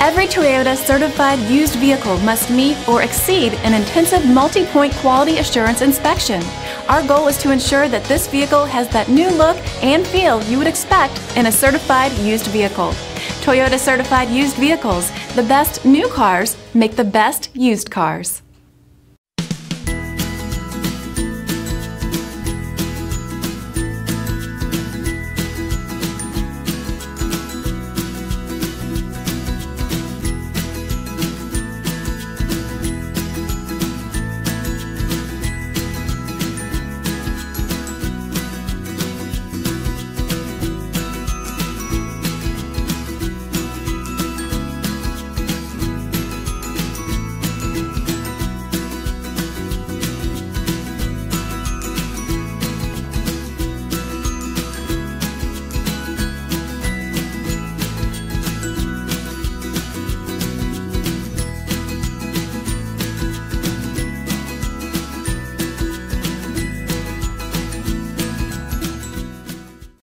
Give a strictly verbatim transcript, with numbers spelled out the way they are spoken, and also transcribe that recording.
Every Toyota certified used vehicle must meet or exceed an intensive multi-point quality assurance inspection. Our goal is to ensure that this vehicle has that new look and feel you would expect in a certified used vehicle. Toyota certified used vehicles, the best new cars make the best used cars.